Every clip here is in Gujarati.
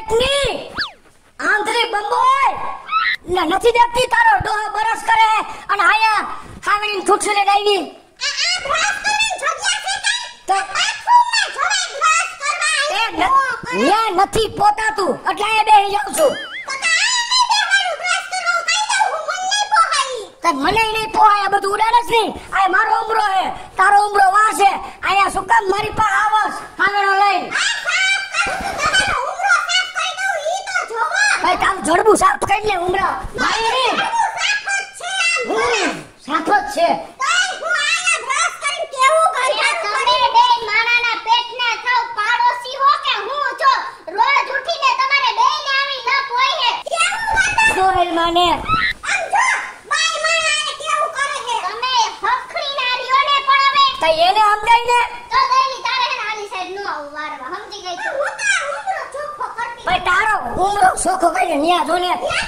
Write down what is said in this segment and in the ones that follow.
પેટની આંધળી બંબોય નથી દેખતી તારો ડોહો બરસ કરે અને આયા હાવણી ઠુઠલે ડાઈવી નથી પોતાતું એટલે એ બેહી જાઉં છું મને નહીં પોહાય બધું ઉડાડે જ નહીં આ મારો ઉમરો હે તારો ઉમરો વાં છે આયા શું કામ મારી પાસે આવસ હાવણો લઈને ભાઈ તારું જડબું સાફ કરી લે ઉમરા ભાઈ સાફ જ છે માને એને સમજાય ને તો દઈલી તારે હે આલી સાઈડ નો વારવા સમજી ગઈ તો હું તારો ઉમરો ચોખ્ખો કરતી ભાઈ તારો ઉમરો ચોખ્ખો કરીને ન્યા જો ને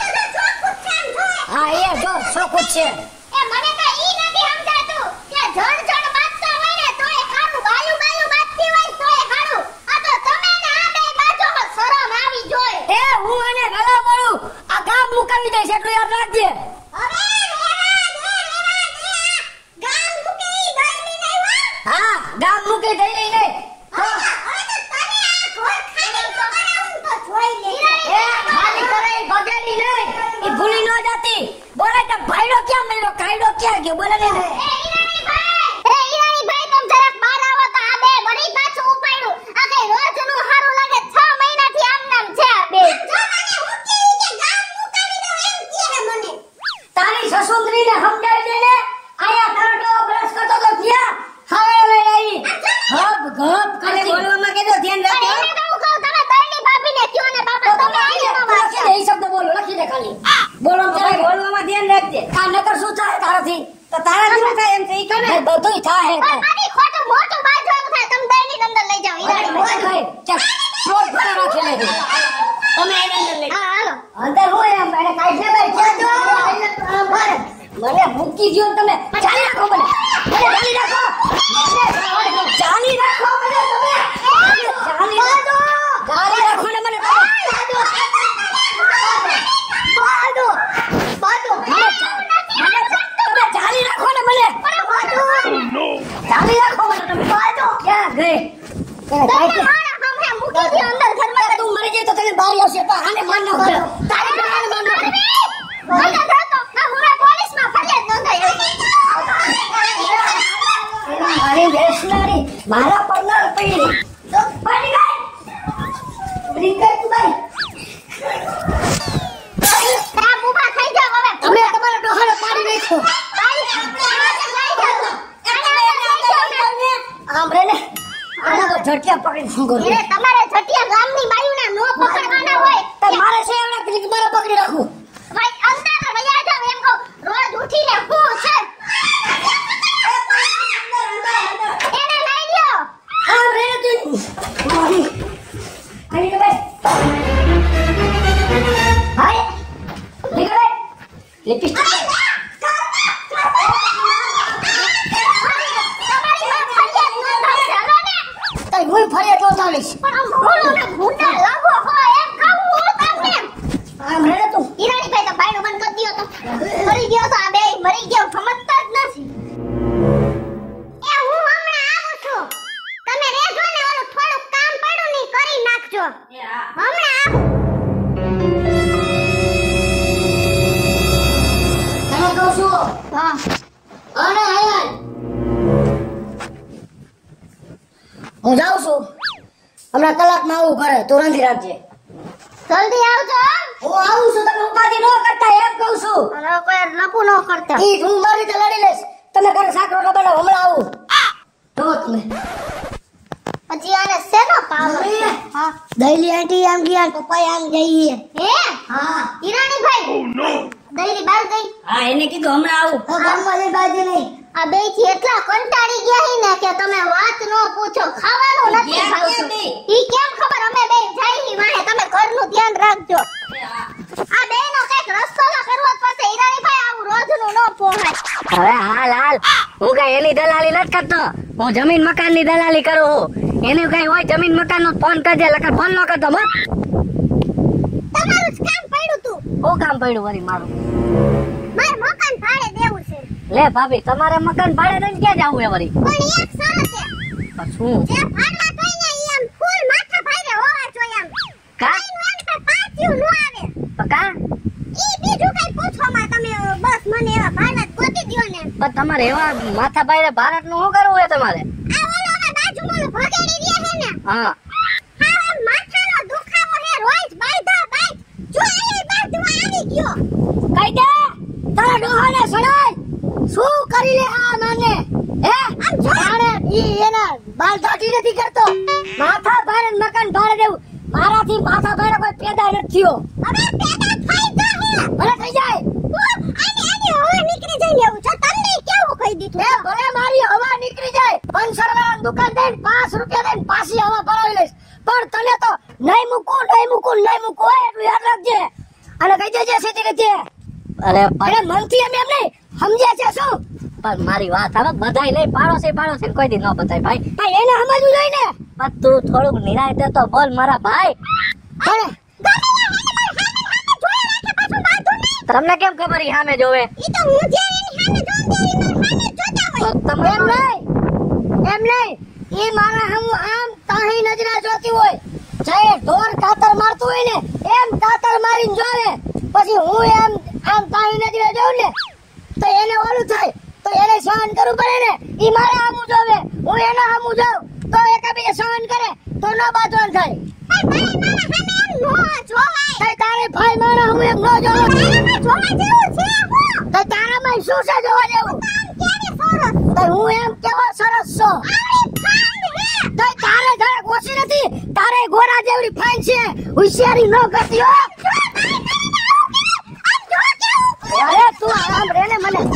હા એ જો ચોખ્ખો છે એ મને તો ઈ નથી સમજાતું કે જણ જણ બાતતા હોય ને તોય ખારું બાયું બાયું બાતતી હોય તોય ખારું આ તો તમે ને આ બે બાજોમાં શરમ આવી જોય એ હું આને ગળા પડું આ ગામ મુકાવી દઈશ એટલું યાદ રાખજે ગામ મૂકી દઈ લઈ નહીં ભૂલી ન જાતી બોલે તો ભાઈડો ક્યાં મળ્યો કાયડો ક્યાં ગયો બોલે ને તારી સસુંદરીને સમજાવી દે ને આયા તારો બ્રશ કરતો તો ત્યાં હવે લઈ આવી હબ ગપ કરે બોલવામાં કેજો ધ્યાન રાખજો એને તો હું કહું તમે તળની ભાભીને કયો ને બાબા તમે આયા નો વાત એ શબ્દ બોલો લખી દે ખાલી બોલો ત્યારે બોલવામાં ધ્યાન રાખજે આ નકર શું થાય તારાથી તો તારાથી શું થાય એમ થઈ કરે બધુંય થાય પણ મારી ખોટું મોટું બાજુ એમ થાય તમે દળની અંદર લઈ જાવ ઈરાડી મોય ભાઈ ચાલ રોડ પર રાખે લે તમે એને અંદર લઈ હા હાલો અંદર હોય એમ એને કાઈ છે ભાઈ કેજો મને મૂકી દયો તમે ચાલી રાખો મને ચાલી રાખો ચાલી રાખો મને તમે ચાલી રાખો ને મને બાદો તમે ચાલી રાખો ને મને ચાલી રાખો મને તમે બાદો ક્યાં ગઈ મૂકી દયો અંદર ઘરમાં તું મરી જાય તો તને બહાર આવશે પણ આને માર ન કરો તારે આને માર ન કરો મારી વેશનારી મારા પરનાર પડી તો પડી ગઈ બ્રિકેટ ભાઈ આ બુબા થઈ જાવ હવે તમે તમારો ડોહાનો પાડી નાખો આમ રે ને આના તો ઝટિયા પકડી શું કરું અરે તમારે ઝટિયા ગામની બાયુને નો પકડવાના હોય તો મારે છે એવડા ક્લિક મારે પકડી રાખું ભાઈ અંદર વયા જાવ એમ કહો રોજ ઉઠીને હું છે એને લઈ લ્યો હા રે તું મારી આની કે ભાઈ હાય લે કે ભાઈ લિપસ્ટિક હું ફરિયાદ નો ચાલીશ પણ આમ બોલો ને ગુંડા લાગો હોય એમ કહું હું તમને આમ રે તું ઈરાની ભાઈ તો બાયણો બંધ કરી દિયો તો મરી ગયો તો આ બે મરી ગયો સમજતા જ નથી એ હું હમણાં આવું છું તમે રેજો ને ઓલું થોડું કામ પડ્યું ની કરી નાખજો હમણાં આવું તમે કહું છું હા અરે આયા હું જાઉં છું હમણાં કલાકમાં આવું ઘરે તું રાંધી રાખજે જલ્દી આવજો હું આવું છું તમે ઉપાધિ ન કરતા એમ કહું છું અને કોઈ લપુ ન કરતા ઈ હું મારી રીતે લડી લઈશ તમે ઘરે શાક રોટલા બનાવો હમણાં આવું તો તમે પછી આને શેનો પાવ હા દઈલી આંટી આમ ગયા પપ્પા આમ જઈએ હે હા ઈરાની ભાઈ દઈલી બહાર ગઈ હા એને કીધું હમણાં આવું ગામમાં જઈ બાજુ નહીં આ બે થી એટલા કંટાળી ગયા હી ને કે તમે વાત નો પૂછો ખાવાનું નથી ખાવતું ઈ કેમ ખબર અમે બે જઈ હી વાહે તમે ઘરનું ધ્યાન રાખજો આ બે નો કઈક રસ્તો લા કરવો પડશે ઈરાની ભાઈ આવું રોજ નું નો પોહાય હવે હાલ હાલ હું કઈ એની દલાલી નથી કરતો હું જમીન મકાન ની દલાલી કરું એનું કઈ હોય જમીન મકાન નો ફોન કરજે લખા ફોન ન કરતો મત તમારું જ કામ પડ્યું તું. ઓ કામ પડ્યું વરી મારું. માર મકાન ભાડે દેવું છે. લે ભાભી તમારે મકાન ભાડે દઈને ક્યાં જાવું હે વરી? પણ એક શરત છે. શું? જે ભાડલા થઈને ઈ આમ ફૂલ માથા ભાડે હોવા જોઈએ આમ. કા? પાછું નો આવે. કા? ઈ બીજું કઈ પૂછો માં તમે બસ મને એવા ભાડલા ગોતી દ્યો ને. પણ તમારે એવા માથા ભાડે ભારત નું શું કરવું હે તમારે? આ ઓલો હવે બાજુમાં ભગેડી રહ્યા હે ને. હા. હા માથાનો દુખાવો હે રોજ બાયધા બાય. જો એ બાજુમાં આવી ગયો. કઈ દે તારા ડોહાને સડાય. શું કરી લે આ માને? હે આમ જાણે ઈ એના બાલ દાઢી નથી કરતો. માથા ભાડે મકાન ભાડે દેવું. મારાથી માથા ભાડે કોઈ પેદા નથી થયો. હવે પેદા થઈ જાય હે. ભલે થઈ જાય. આની હવા નીકળી જાય એવું છે. તમને કેવું કહી દીધું? એ ભલે મારી હવા નીકળી જાય. પંચરવાળાની દુકાન દઈને 5 રૂપિયા દઈને પાછી હવા ભરાવી લઈશ. પણ તને તો નહીં મૂકું એટલું યાદ રાખજે. અને કહી દેજે સીધી રીતે. અરે મનથી એમ નહીં સમજ્યા છે શું? પણ મારી વાત હવે બધાય લઈ પાડોશી કોઈ દી ન બતાય ભાઈ. ભાઈ એને સમજવું જોઈએ ને. પણ તું થોડુંક નિરાયતે તો બોલ મારા ભાઈ. અરે તમને કેમ ખબર ઈ સામે જોવે? ઈ તો હું જે એની સામે જોતા હોય એમ નહીં ઈ મારા હમ આમ તાહી નજરા જોતી હોય. ચાહે ઢોર કાતર મારતું હોય ને એમ કાતર મારીને જોવે. પછી હું એમ આમ તાહી નજરે જોઉં ને તો એને ઓલું થાય તો એને સહન કરવું પડે ને. ઈ મારા હામું જોવે હું એના હામું જોઉં તો એકાબીજે સહન કરે તો ન બાજવાનું થાય. તારે ભાઈ મારા હું એમ ન જોવા જેવું છે. તારામાં શું છે જોવા જેવું? હું એમ કેવો સરસ છો. તારે જરાક ઓછી નથી. તારે ગોરા જેવડી ફાઈન છે. હોશિયારી ન કરતી હો. અરે તું આરામ રે ને મને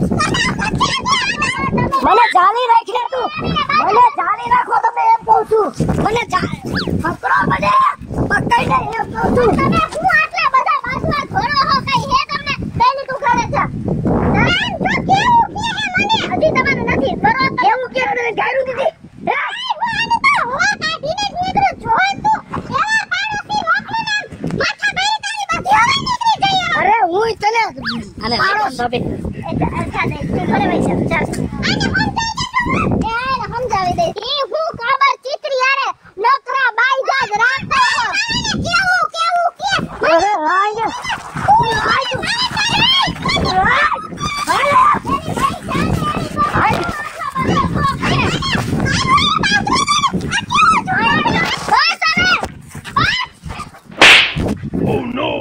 ચાલી રાખ ને તું. મને ચાલી રાખો તમે એમ કહું છું. મને પકડો મને પકડી ને એમ કહું છું. તમે હું આટલા બધા બાજુમાં ઘોડો હો કઈ હે તમને બેની તું ઘરે છે. જો કેવું કે હે મને હજી તમારું નથી બરો કેવું કે ને ગાયરું દીધી. હે હું આને તો હોવા કાઢીને નીકળું જોઈ તું એવા પાડોશી મોકલીને માથા ભાઈ તારી બધી હવે નીકળી જઈએ. અરે હું તને અને ભાભી અચ્છા દે ઘરે વઈ જા ચાલ. આને સમજાવી દે. ઈ હું કાબર ચિત્રી આરે નકરા બાઈ જાગ રાખતો. કેવું કે અરે રાય Oh no!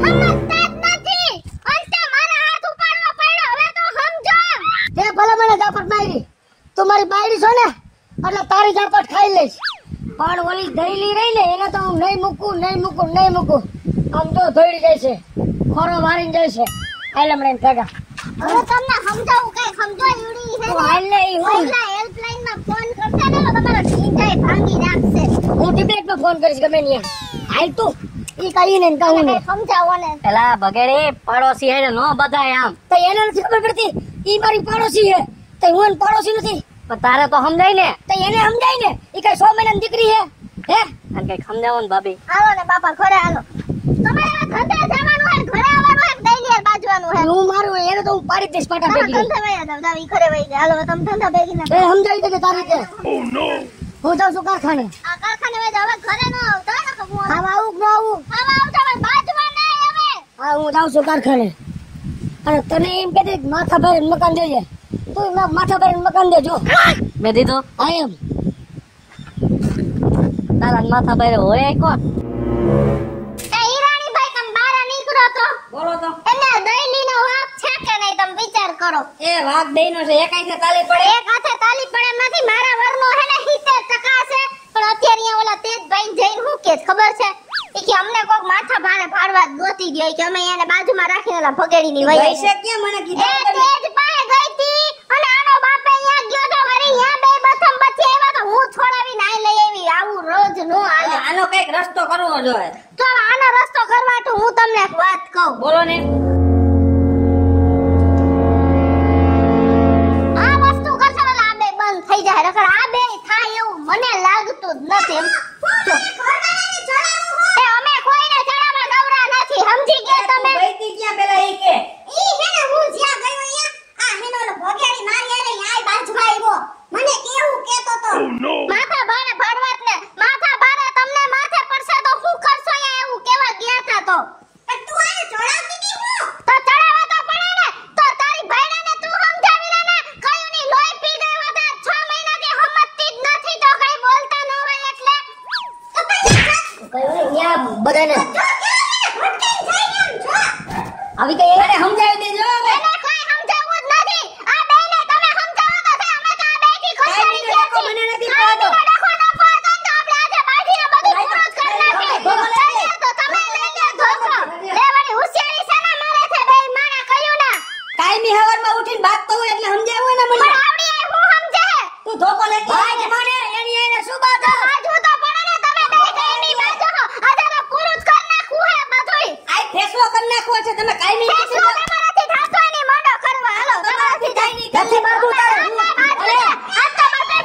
તમારી બાયડી છો ને એટલે તારી ઝાપટ ખાઈ લઈશ. પણ ઓલી દઈલી રહી ને એને તો હું નહીં મૂકું આમ તો ધોઈ જાય છે ખોરો મારીને જાય છે. આલે મને ભેગા હવે તમને સમજાવું કઈ સમજો ઈડી છે. હાલ લે હું હેલ્પલાઈન માં ફોન કરતા ને તમારો ઢીંઢાઈ ભાંગી નાખશે. હું ટિબલેટ માં ફોન કરીશ ગમે નહીં. હાલ તું ઈ કઈ ને કહું ને સમજાવો ને. પેલા બગેડી પડોશી હે નો બધાય આમ. તો એને નથી ખબર પડતી ઈ મારી પડોશી હે તો હું પડોશી નથી. પણ તારે તો સમજાય ને. તો એને સમજાય ને ઈ કઈ 100 મહિનાની દીકરી હે. હે અને કઈ સમજાવો ને ભાભી. હાલો ને બાપા ઘરે હાલો. તમારે ધંધે જવાનું હે ઘરે આવવાનું હે દઈલી બાજવાનું હે. હું મારું એને તો હું પાડી દઈશ પાટા ભેગી. ધંધે વયા જાવ ઈ ઘરે વઈ જાય. હાલો તમે ધંધા ભેગી ના. એ સમજાવી દે તારી કે. Oh no! હું જાઉં છું કારખાને. આ કારખાને વઈ જાવ. હવે ઘરે ન આવતા ને કે હું આવું ન આવું. હવે આવતા ભાઈ બાજવા ના હવે. હા હું જાઉં છું કારખાને. અને તને એમ કે માથા ભાઈ મકાન દેજે. તું માથા ભાઈ મકાન દેજો. મેં દીધું આઈ એમ તારા માથા ભાઈ હોય કોણ? એ ઈરાણી ભાઈ તમે બહાર નીકળો તો. બોલો તો. એને દઈલી નો વાક છે કે નહીં તમે વિચાર કરો. એ વાક દઈનો છે એક હાથે તાલી પડે. એક હાથે તાલી પડે નથી. મારા વરનો હે ને 70% છે. પણ અત્યારે અહીંયા ઓલા તેજભાઈ જઈને હું કે ખબર છે ઈ કે અમને કોક માથા ભારે ફાડવા ગોતી ગયો કે અમે એને બાજુમાં રાખીને ઓલા ભગેડીની વઈ. પૈસે કે મને કીધું એ તેજભાઈ ગઈ તી અને આનો બાપે અહીંયા ગયો તો વરી અહીંયા બે બથમ બચી આવ્યા તો હું છોડાવી નાઈ લઈ આવી. આવું રોજ નો હાલે. આનો કઈક રસ્તો કરવો જોઈએ. તો આનો રસ્તો કરવા તો હું તમને એક વાત કહું. બોલો ને. આ વસ્તુ કરશે એટલે આ બે બંધ થઈ જાય. નકર આ બે થાય એવું મને લાગતું જ નથી. એમ એ અમે કોઈને જણાવવા નવરા કઈ હોય ન્યા બધાને આવી કઈ એને સમજાવી દેજો એને કોઈ સમજાવવું જ નથી. આ બેને તમે સમજાવો તો છે. અમે તો આ બેથી ખસેડી ગયા છીએ. મને નથી પાડો. ડખો ન પાડો તો આપણે આજે બાજીને બધું પૂરું જ કરી નાખીએ. તો તમે લઈ લ્યો ધોકો. લે વળી હોશિયારી શેના મારે છે? બે માણા કયું ના. કાયમી હવારમાં ઉઠીને વાત તો એટલે સમજાવું ને મને પણ આવડી એ હું સમજે. તું ધોકો લેતી આજ મને એની એને શું બાત બાજુ તો પડે ને તમે બે કઈની બાજુ હો. આજે તો પૂરું જ કરી નાખવું હે બધુંય. આઈ ફેસલો કરી નાખવો છે તમે કાયમી ફેસલો તમારાથી થાતો એની મોઢો કરવા. હાલો તમારાથી જાય નહીં. નથી બાજુ તારે આ તો બાપે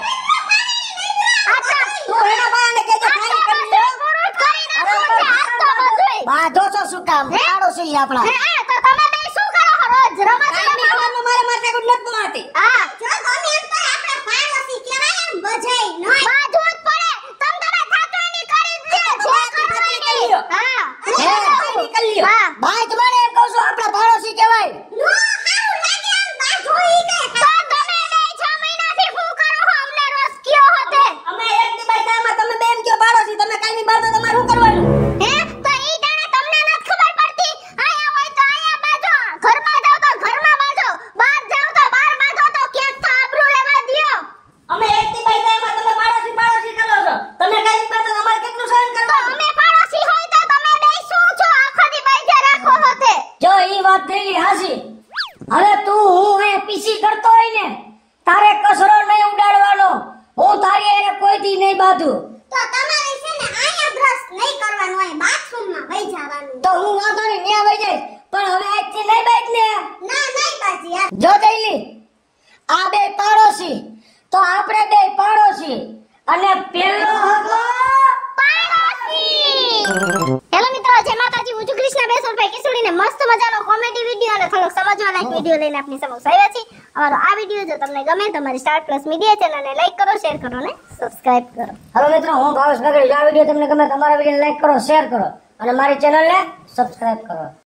તું એના બાને કહેજો કાઈ કરી લે પૂરું જ કરી નાખવું છે. આ તો બધુંય. બાધો છો શું કામ પાડોશી આપણા તો તમે બે શું કરો છો રોજ રમત કાયમી હવારમાં મારે માથે કોઈ નથી પમાતી હા જો ગમે એમ તો આપણે પાડોશી કહેવાય એમ બજાય નોય બાજુ જ પડે તમ તમે થાતો એની કરી દે જે કરવું એની હા હે કાયમી કરી લ્યો હા. ભાઈ તમારે એમ કહું છું આપણા પાડોશી કહેવાય નો હારું લાગે એમ બાજુ ઈ કે તો તમે બે 6 મહિનાથી શું કરો છો અમને રોજ કયો હોતે અમે એક દી બાયતામાં તમે બે એમ કયો પાડોશી તમે કાયમી બાર તો તમારે શું કરવાનું હે તો ઈ દાણે તમને નથી ખબર પડતી આયા હોય તો આયા બાજો ઘરમાં જાવ તો ઘરમાં બાજો બહાર જાવ તો બહાર બાજો તો ક્યાંક તો આબરૂ લેવા દ્યો અમે એક દી બાયતામાં તમે પાડોશી કરો છો તમે કાયમી બાર તો અમારે કેટલું સહન તો કરવાનું અમે પાડોશી હોય તો તમે બે શું છો આખો દી બાજે રાખો હોતે જો ઈ વાત થઈ હાસી હવે તું હું એ પીસી કરતો હોય ને તારે કસરો નહીં ઉડાડવાનો હું તારી એને કોઈ દી નહીં બાંધું તો તમારે છે ને આયા બ્રશ નહીં કરવાનું હોય બાથરૂમમાં વઈ જવાનું તો હું વાંધો નહીં ન્યા વઈ જઈશ પણ હવે આજથી નહીં બાઈક ને ના નહીં બાજી યાર જો જઈલી આ બે પાડોશી તો આપણે બે પાડોશી અને પેલો હતો પાડોશી હેલો મિત્રો જય માતાજી હું છું કૃષ્ણા બેસોરભાઈ કિશોરીને મસ્ત મજાનો કોમેડી વિડિયો અને થોડોક સમજવા લાયક વિડિયો લઈને આપની સમક્ષ આવ્યા છીએ અમારો આ વિડિયો જો તમને ગમે તો અમારી સ્ટાર પ્લસ મીડિયા ચેનલને લાઈક કરો શેર કરો અને સબસ્ક્રાઇબ કરો હેલો મિત્રો હું ભાવેશ નગરી આ વિડિયો તમને ગમે તો અમારા વિડિયોને લાઈક કરો શેર કરો અને મારી ચેનલને સબસ્ક્રાઇબ કરો